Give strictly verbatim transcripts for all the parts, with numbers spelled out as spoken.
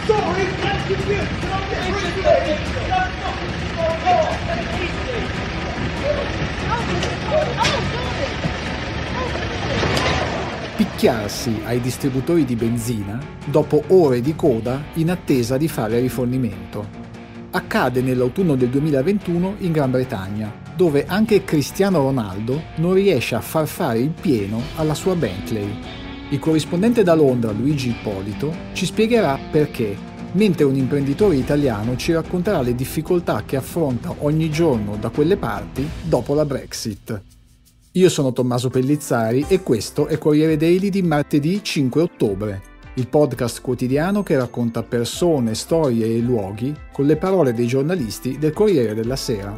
Sorry, that's confused. Don't get frustrated. Just fucking fuck off. Picchiarsi ai distributori di benzina dopo ore di coda in attesa di fare rifornimento. Accade nell'autunno del duemilaventuno in Gran Bretagna, dove anche Cristiano Ronaldo non riesce a far fare il pieno alla sua Bentley. Il corrispondente da Londra, Luigi Ippolito, ci spiegherà perché, mentre un imprenditore italiano ci racconterà le difficoltà che affronta ogni giorno da quelle parti dopo la Brexit. Io sono Tommaso Pellizzari e questo è Corriere Daily di martedì cinque ottobre, il podcast quotidiano che racconta persone, storie e luoghi con le parole dei giornalisti del Corriere della Sera.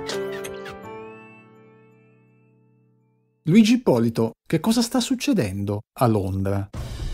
Luigi Ippolito, che cosa sta succedendo a Londra?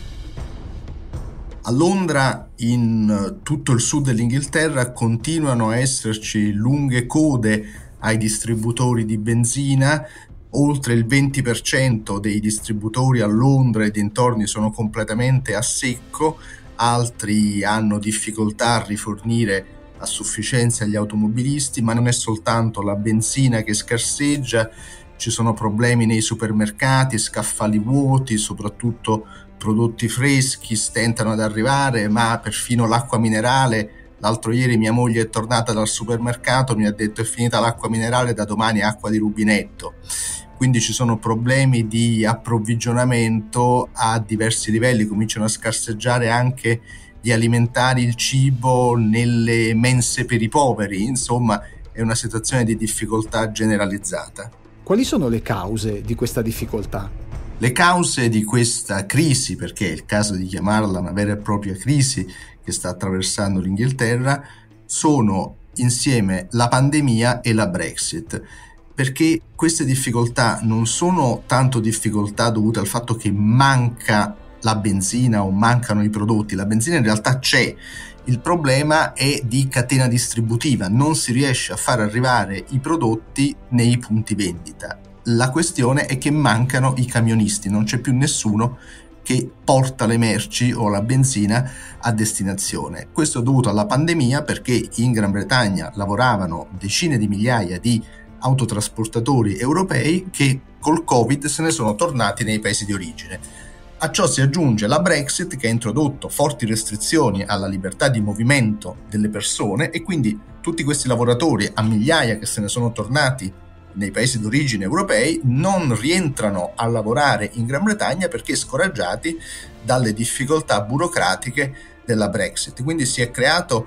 A Londra, in tutto il sud dell'Inghilterra, continuano a esserci lunghe code ai distributori di benzina. Oltre il venti per cento dei distributori a Londra e dintorni sono completamente a secco, altri hanno difficoltà a rifornire a sufficienza gli automobilisti, ma non è soltanto la benzina che scarseggia, ci sono problemi nei supermercati, scaffali vuoti, soprattutto prodotti freschi stentano ad arrivare, ma perfino l'acqua minerale. L'altro ieri mia moglie è tornata dal supermercato, mi ha detto è finita l'acqua minerale, da domani acqua di rubinetto. Quindi ci sono problemi di approvvigionamento a diversi livelli, cominciano a scarseggiare anche gli alimentari, il cibo nelle mense per i poveri, insomma è una situazione di difficoltà generalizzata. Quali sono le cause di questa difficoltà? Le cause di questa crisi, perché è il caso di chiamarla una vera e propria crisi che sta attraversando l'Inghilterra, sono insieme la pandemia e la Brexit, perché queste difficoltà non sono tanto difficoltà dovute al fatto che manca la benzina o mancano i prodotti, la benzina in realtà c'è, il problema è di catena distributiva, non si riesce a far arrivare i prodotti nei punti vendita. La questione è che mancano i camionisti, non c'è più nessuno che porta le merci o la benzina a destinazione. Questo è dovuto alla pandemia, perché in Gran Bretagna lavoravano decine di migliaia di autotrasportatori europei che col Covid se ne sono tornati nei paesi di origine. A ciò si aggiunge la Brexit, che ha introdotto forti restrizioni alla libertà di movimento delle persone, e quindi tutti questi lavoratori a migliaia che se ne sono tornati nei paesi d'origine europei non rientrano a lavorare in Gran Bretagna perché scoraggiati dalle difficoltà burocratiche della Brexit. Quindi si è creato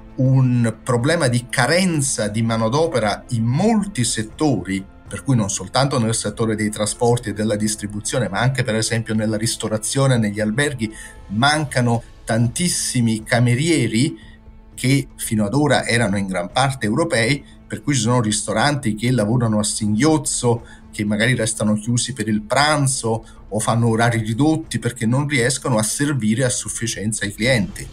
un problema di carenza di manodopera in molti settori, per cui non soltanto nel settore dei trasporti e della distribuzione, ma anche per esempio nella ristorazione, negli alberghi, mancano tantissimi camerieri che fino ad ora erano in gran parte europei, per cui ci sono ristoranti che lavorano a singhiozzo, che magari restano chiusi per il pranzo o fanno orari ridotti perché non riescono a servire a sufficienza i clienti.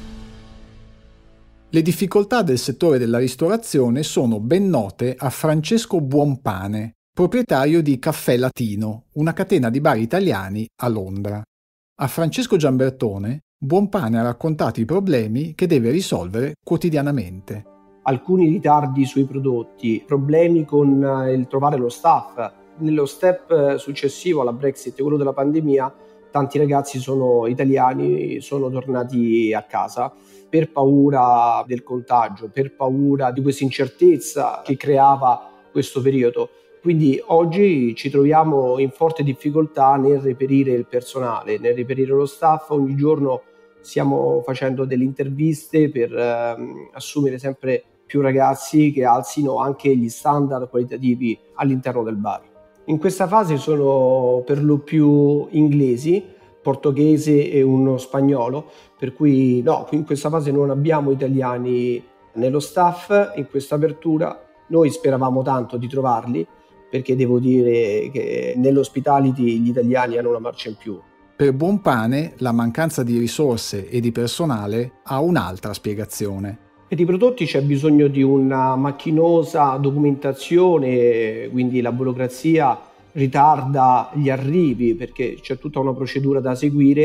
Le difficoltà del settore della ristorazione sono ben note a Francesco Buonpane, proprietario di Caffè Latino, una catena di bar italiani a Londra. A Francesco Giambertone, Buonpane ha raccontato i problemi che deve risolvere quotidianamente. Alcuni ritardi sui prodotti, problemi con il trovare lo staff. Nello step successivo alla Brexit, quello della pandemia, tanti ragazzi sono italiani, sono tornati a casa per paura del contagio, per paura di questa incertezza che creava questo periodo. Quindi oggi ci troviamo in forte difficoltà nel reperire il personale, nel reperire lo staff. Ogni giorno stiamo facendo delle interviste per eh, assumere sempre più ragazzi che alzino anche gli standard qualitativi all'interno del bar. In questa fase sono per lo più inglesi, portoghese e uno spagnolo, per cui no, in questa fase non abbiamo italiani nello staff. In questa apertura noi speravamo tanto di trovarli, perché devo dire che nell'hospitality gli italiani hanno una marcia in più. Per Buonpane la mancanza di risorse e di personale ha un'altra spiegazione. Per i prodotti c'è bisogno di una macchinosa documentazione, quindi la burocrazia ritarda gli arrivi perché c'è tutta una procedura da seguire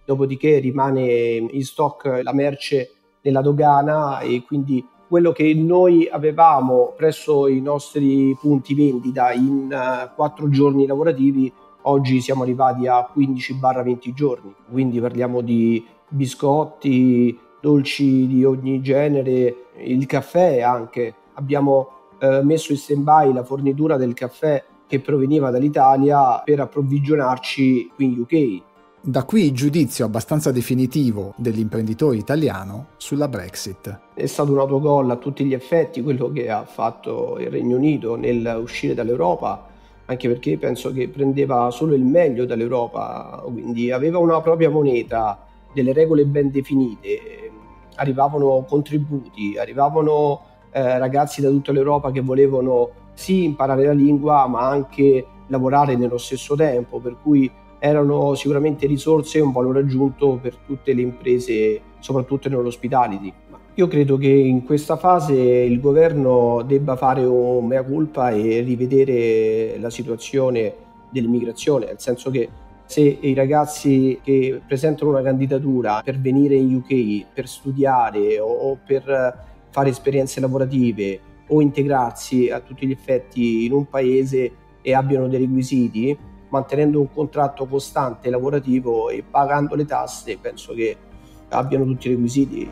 dopodiché rimane in stock la merce nella dogana e quindi quello che noi avevamo presso i nostri punti vendita in quattro giorni lavorativi, oggi siamo arrivati a quindici venti giorni, quindi parliamo di biscotti, dolci di ogni genere, il caffè anche. Abbiamo eh, messo in stand-by la fornitura del caffè che proveniva dall'Italia per approvvigionarci qui in U K. Da qui il giudizio abbastanza definitivo dell'imprenditore italiano sulla Brexit. È stato un autogol a tutti gli effetti quello che ha fatto il Regno Unito nel uscire dall'Europa, anche perché penso che prendeva solo il meglio dall'Europa, quindi aveva una propria moneta, delle regole ben definite, arrivavano contributi, arrivavano eh, ragazzi da tutta l'Europa che volevano sì imparare la lingua ma anche lavorare nello stesso tempo, per cui erano sicuramente risorse e un valore aggiunto per tutte le imprese, soprattutto nell'hospitality. Io credo che in questa fase il governo debba fare un mea culpa e rivedere la situazione dell'immigrazione, nel senso che se i ragazzi che presentano una candidatura per venire in U K, per studiare o per fare esperienze lavorative o integrarsi a tutti gli effetti in un paese e abbiano dei requisiti, mantenendo un contratto costante lavorativo e pagando le tasse, penso che abbiano tutti i requisiti.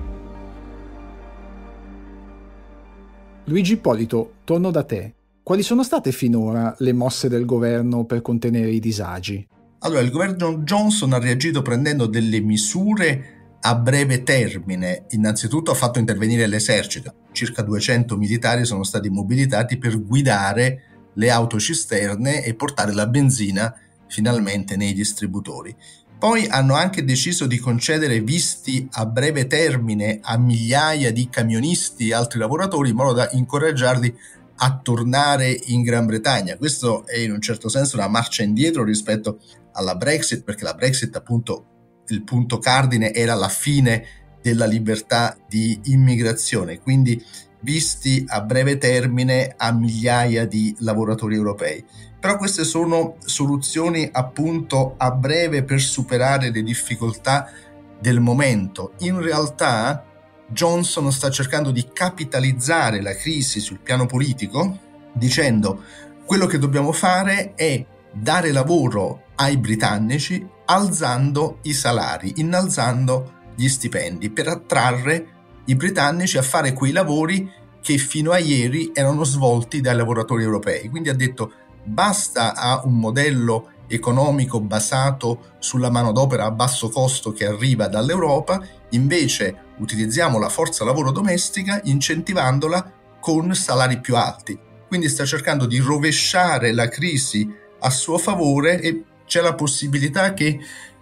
Luigi Ippolito, torno da te. Quali sono state finora le mosse del governo per contenere i disagi? Allora, il governo Johnson ha reagito prendendo delle misure a breve termine. Innanzitutto ha fatto intervenire l'esercito. Circa duecento militari sono stati mobilitati per guidare le autocisterne e portare la benzina finalmente nei distributori. Poi hanno anche deciso di concedere visti a breve termine a migliaia di camionisti e altri lavoratori in modo da incoraggiarli a tornare in Gran Bretagna. Questo è in un certo senso una marcia indietro rispetto alla Brexit, perché la Brexit, appunto, il punto cardine era la fine della libertà di immigrazione, quindi visti a breve termine a migliaia di lavoratori europei. Però queste sono soluzioni appunto a breve per superare le difficoltà del momento. In realtà Johnson sta cercando di capitalizzare la crisi sul piano politico dicendo: quello che dobbiamo fare è dare lavoro ai britannici alzando i salari, innalzando gli stipendi per attrarre i britannici a fare quei lavori che fino a ieri erano svolti dai lavoratori europei. Quindi ha detto: basta a un modello economico basato sulla manodopera a basso costo che arriva dall'Europa, invece utilizziamo la forza lavoro domestica incentivandola con salari più alti. Quindi sta cercando di rovesciare la crisi a suo favore e c'è la possibilità che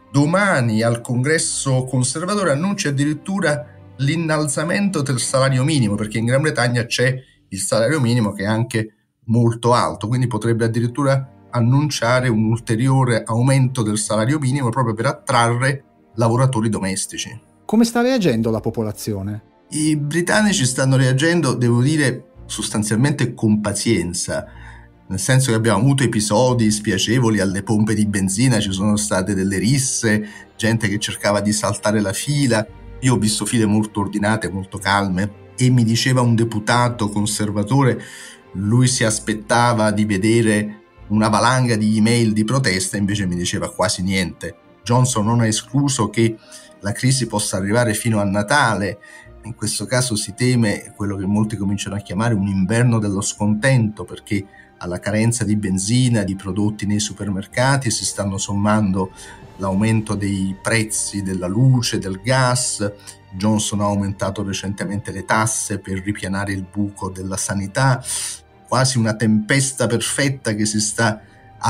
domani al congresso conservatore annunci addirittura l'innalzamento del salario minimo, perché in Gran Bretagna c'è il salario minimo che è anche molto alto, quindi potrebbe addirittura annunciare un ulteriore aumento del salario minimo proprio per attrarre lavoratori domestici. Come sta reagendo la popolazione? I britannici stanno reagendo, devo dire, sostanzialmente con pazienza, nel senso che abbiamo avuto episodi spiacevoli alle pompe di benzina, ci sono state delle risse, gente che cercava di saltare la fila. Io ho visto file molto ordinate, molto calme, e mi diceva un deputato conservatore, lui si aspettava di vedere una valanga di email di protesta, invece mi diceva quasi niente. Johnson non ha escluso che la crisi possa arrivare fino a Natale. In questo caso si teme quello che molti cominciano a chiamare un inverno dello scontento, perché alla carenza di benzina, di prodotti nei supermercati si stanno sommando l'aumento dei prezzi della luce, del gas. Johnson ha aumentato recentemente le tasse per ripianare il buco della sanità, quasi una tempesta perfetta che si sta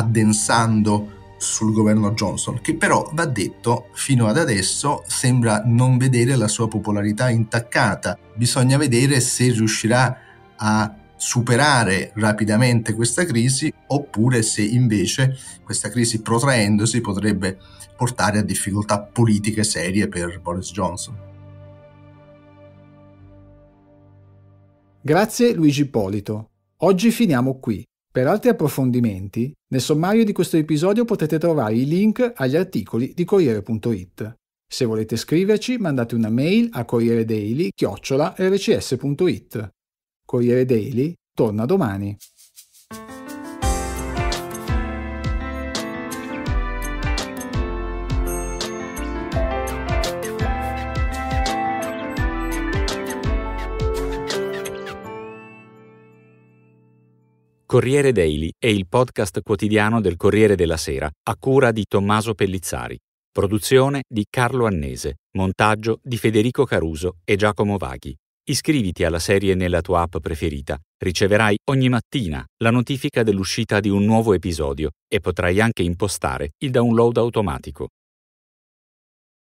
addensando sul governo Johnson, che però, va detto, fino ad adesso sembra non vedere la sua popolarità intaccata. Bisogna vedere se riuscirà a superare rapidamente questa crisi oppure se invece questa crisi, protraendosi, potrebbe portare a difficoltà politiche serie per Boris Johnson. Grazie Luigi Ippolito. Oggi finiamo qui. Per altri approfondimenti, nel sommario di questo episodio potete trovare i link agli articoli di Corriere punto it. Se volete scriverci, mandate una mail a corrieredaily chiocciola erre ci esse punto it. Corriere Daily torna domani. Corriere Daily è il podcast quotidiano del Corriere della Sera a cura di Tommaso Pellizzari. Produzione di Carlo Annese. Montaggio di Federico Caruso e Giacomo Vaghi. Iscriviti alla serie nella tua app preferita. Riceverai ogni mattina la notifica dell'uscita di un nuovo episodio e potrai anche impostare il download automatico.